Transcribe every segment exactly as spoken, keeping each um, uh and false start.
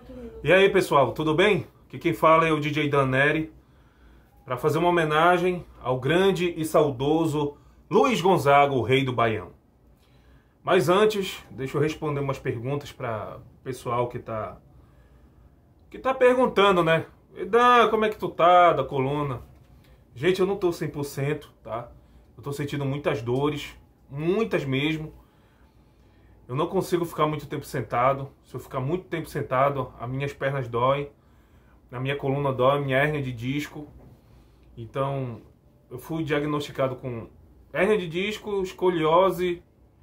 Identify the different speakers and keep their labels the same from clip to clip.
Speaker 1: E aí, pessoal, tudo bem? Aqui quem fala é o D J Dan Neri, para fazer uma homenagem ao grande e saudoso Luiz Gonzaga, o rei do Baião. Mas antes, deixa eu responder umas perguntas para o pessoal que tá, que tá perguntando, né? Dan, como é que tu tá da coluna? Gente, eu não tô cem por cento, tá? Eu tô sentindo muitas dores, muitas mesmo. Eu não consigo ficar muito tempo sentado. Se eu ficar muito tempo sentado, as minhas pernas doem, a minha coluna dói, a minha hérnia de disco. Então, eu fui diagnosticado com hérnia de disco, escoliose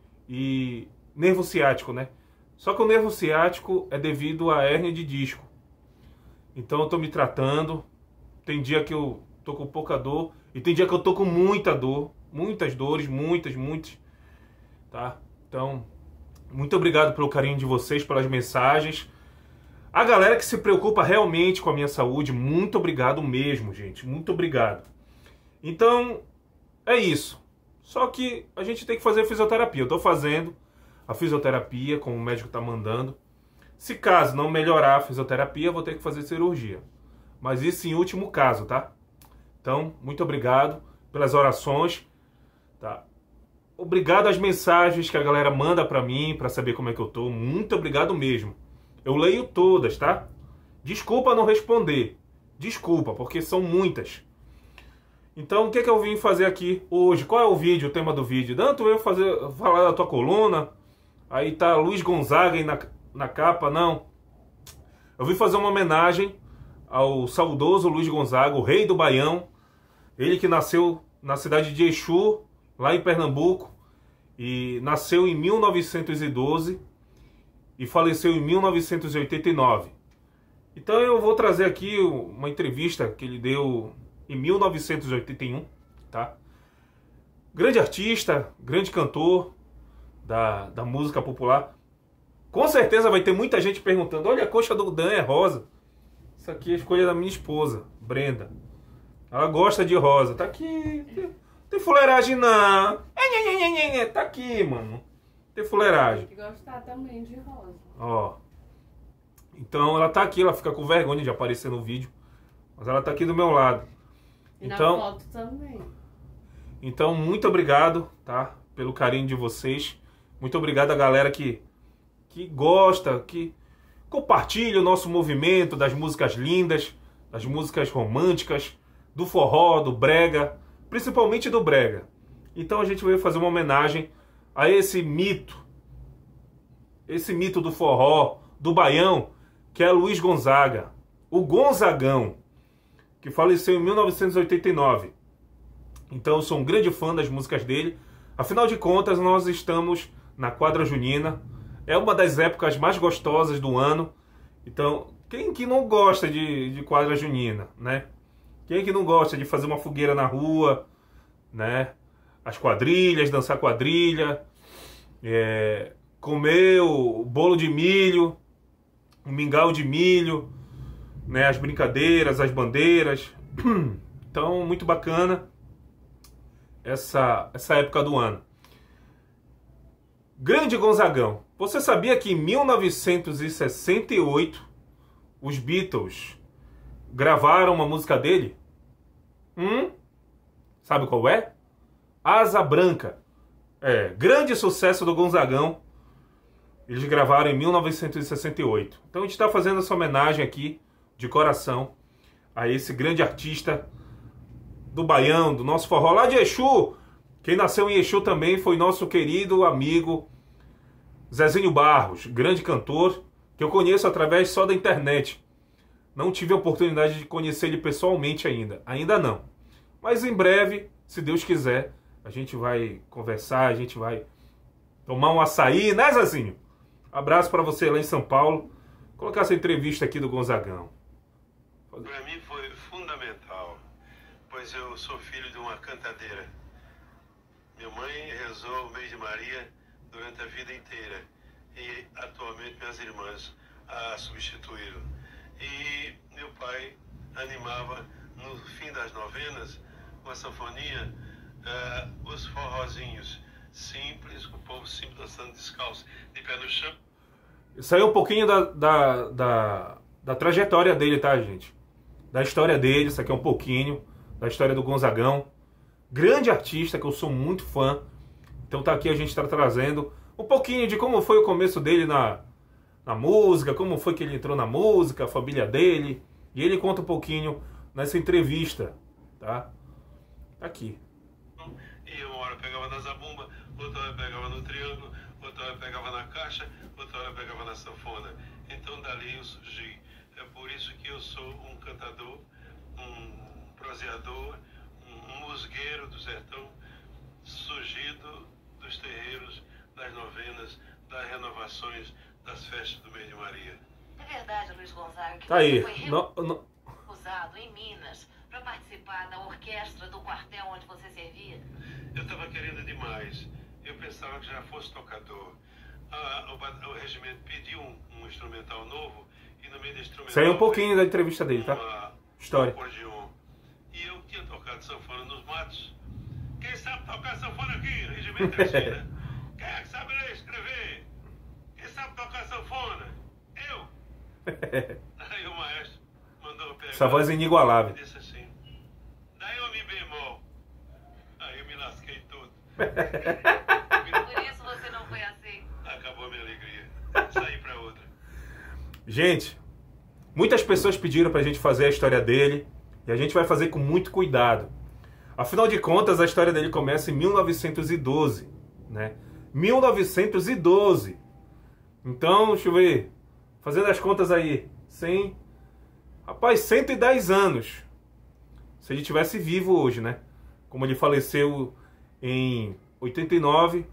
Speaker 1: e nervo ciático, né? Só que o nervo ciático é devido à hérnia de disco. Então eu tô me tratando. Tem dia que eu tô com pouca dor e tem dia que eu tô com muita dor, muitas dores, muitas, muitas, tá? Então, muito obrigado pelo carinho de vocês, pelas mensagens. A galera que se preocupa realmente com a minha saúde, muito obrigado mesmo, gente. Muito obrigado. Então, é isso. Só que a gente tem que fazer fisioterapia. Eu tô fazendo a fisioterapia, como o médico tá mandando. Se caso não melhorar a fisioterapia, eu vou ter que fazer cirurgia. Mas isso em último caso, tá? Então, muito obrigado pelas orações, tá? Obrigado às mensagens que a galera manda pra mim, pra saber como é que eu tô. Muito obrigado mesmo. Eu leio todas, tá? Desculpa não responder. Desculpa, porque são muitas. Então, o que é que eu vim fazer aqui hoje? Qual é o vídeo, o tema do vídeo? Tanto eu fazer, falar da tua coluna, aí tá Luiz Gonzaga aí na, na capa, não. Eu vim fazer uma homenagem ao saudoso Luiz Gonzaga, o rei do Baião. Ele que nasceu na cidade de Exu, lá em Pernambuco, e nasceu em mil novecentos e doze e faleceu em mil novecentos e oitenta e nove. Então eu vou trazer aqui uma entrevista que ele deu em mil novecentos e oitenta e um, tá? Grande artista, grande cantor da, da música popular. Com certeza vai ter muita gente perguntando: olha, a coxa do Dan é rosa. Isso aqui é a escolha da minha esposa, Brenda. Ela gosta de rosa. Tá aqui. Tem fuleiragem não. Tá aqui, mano. Tem fuleiragem.
Speaker 2: Tem que gostar também de rosa.
Speaker 1: Ó. Então ela tá aqui, ela fica com vergonha de aparecer no vídeo. Mas ela tá aqui do meu lado.
Speaker 2: E
Speaker 1: então,
Speaker 2: na foto também.
Speaker 1: Então, muito obrigado, tá? Pelo carinho de vocês. Muito obrigado a galera que, que gosta, que compartilha o nosso movimento das músicas lindas, das músicas românticas, do forró, do brega, principalmente do brega. Então a gente veio fazer uma homenagem a esse mito, esse mito do forró, do baião, que é Luiz Gonzaga, o Gonzagão, que faleceu em mil novecentos e oitenta e nove. Então eu sou um grande fã das músicas dele. Afinal de contas, nós estamos na quadra junina. É uma das épocas mais gostosas do ano. Então, quem que não gosta de, de quadra junina, né? Quem que não gosta de fazer uma fogueira na rua, né? As quadrilhas, dançar quadrilha, é, comer o bolo de milho, o mingau de milho, né? As brincadeiras, as bandeiras. Então, muito bacana essa, essa época do ano. Grande Gonzagão. Você sabia que em mil novecentos e sessenta e oito os Beatles gravaram uma música dele? Hum? Sabe qual é? Asa Branca. É, grande sucesso do Gonzagão. Eles gravaram em mil novecentos e sessenta e oito. Então a gente está fazendo essa homenagem aqui, de coração, a esse grande artista do Baião, do nosso forró lá de Exu. Quem nasceu em Exu também foi nosso querido amigo Zezinho Barros, grande cantor, que eu conheço através só da internet. Não tive a oportunidade de conhecer ele pessoalmente ainda. Ainda não. Mas em breve, se Deus quiser, a gente vai conversar, a gente vai tomar um açaí, né, Zezinho? Abraço para você lá em São Paulo. Vou colocar essa entrevista aqui do Gonzagão.
Speaker 3: Para mim foi fundamental, pois eu sou filho de uma cantadeira. Minha mãe rezou o mês de Maria durante a vida inteira e atualmente minhas irmãs a substituíram. E meu pai animava no fim das novenas, com a sanfonia, uh, os forrozinhos simples, o povo simples dançando descalço, de pé no chão.
Speaker 1: Isso aí é um pouquinho da, da, da, da trajetória dele, tá, gente? Da história dele, isso aqui é um pouquinho da história do Gonzagão. Grande artista, que eu sou muito fã. Então tá aqui, a gente tá trazendo um pouquinho de como foi o começo dele na, na música, como foi que ele entrou na música, a família dele. E ele conta um pouquinho nessa entrevista, tá? Tá aqui.
Speaker 3: E uma hora pegava na zabumba, outra hora pegava no triângulo, outra hora pegava na caixa, outra hora pegava na sanfona. Então dali eu surgi. É por isso que eu sou um cantador, um proseador, um, um musgueiro do sertão, surgido dos terreiros, das novenas, das renovações, das festas do mês de Maria.
Speaker 4: É verdade, Luiz Gonzaga, que
Speaker 1: Tá aí.
Speaker 4: você foi
Speaker 1: No, no...
Speaker 4: recusado em Minas para participar da orquestra do quartel onde você servia?
Speaker 3: Eu estava querendo demais. Eu pensava que já fosse tocador. Ah, o, o regimento pediu um, um instrumental novo e no meio do instrumental...
Speaker 1: Isso aí é um pouquinho da entrevista dele, tá?
Speaker 3: Uma,
Speaker 1: História.
Speaker 3: Um acordeon. E eu tinha tocado sanfona nos matos. Quem sabe tocar sanfona aqui? Regimento Cristina. Quem é que sabe ler e escrever? Quem sabe tocar sanfona? Eu. Aí o maestro mandou eu pegar.
Speaker 1: Essa voz é inigualável.
Speaker 3: E disse assim, daí eu mi bemol. Aí eu me lasquei todo.
Speaker 4: Por isso você não foi aceito.
Speaker 3: Acabou a minha alegria. Saí pra outra.
Speaker 1: Gente, muitas pessoas pediram pra gente fazer a história dele. E a gente vai fazer com muito cuidado. Afinal de contas, a história dele começa em mil novecentos e doze, né? mil novecentos e doze. Então, deixa eu ver. Fazendo as contas aí. cem... Rapaz, cento e dez anos. Se ele tivesse vivo hoje, né? Como ele faleceu em oitenta e nove.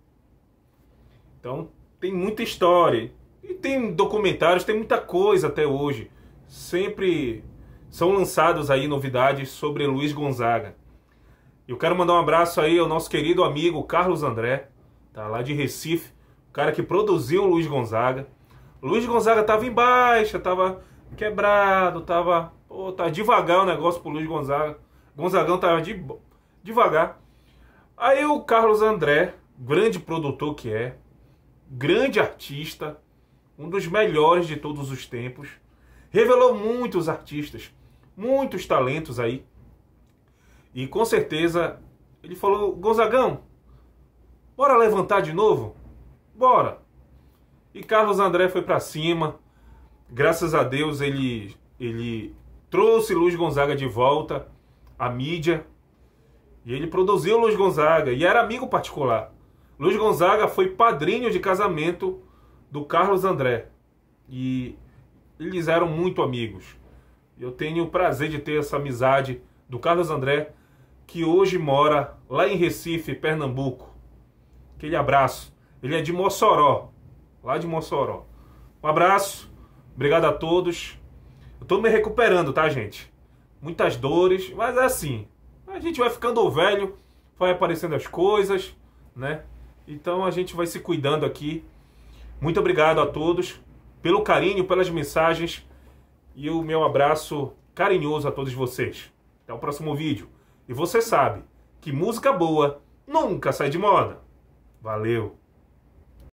Speaker 1: Então, tem muita história. E tem documentários, tem muita coisa até hoje. Sempre são lançados aí novidades sobre Luiz Gonzaga. Eu quero mandar um abraço aí ao nosso querido amigo Carlos André, tá lá de Recife, o cara que produziu o Luiz Gonzaga. O Luiz Gonzaga tava em baixa, tava quebrado, tava, pô, tá devagar o negócio pro Luiz Gonzaga. Gonzagão tava de, devagar. Aí o Carlos André, grande produtor que é, grande artista, um dos melhores de todos os tempos, revelou muitos artistas, muitos talentos aí. E com certeza ele falou, Gonzagão, bora levantar de novo? Bora! E Carlos André foi pra cima. Graças a Deus ele, ele trouxe Luiz Gonzaga de volta à mídia. E ele produziu Luiz Gonzaga e era amigo particular. Luiz Gonzaga foi padrinho de casamento do Carlos André. E eles eram muito amigos. Eu tenho o prazer de ter essa amizade do Carlos André, que hoje mora lá em Recife, Pernambuco. Aquele abraço. Ele é de Mossoró, lá de Mossoró. Um abraço, obrigado a todos. Eu tô me recuperando, tá, gente? Muitas dores, mas é assim. A gente vai ficando velho, vai aparecendo as coisas, né? Então a gente vai se cuidando aqui. Muito obrigado a todos pelo carinho, pelas mensagens e o meu abraço carinhoso a todos vocês. Até o próximo vídeo. E você sabe que música boa nunca sai de moda. Valeu!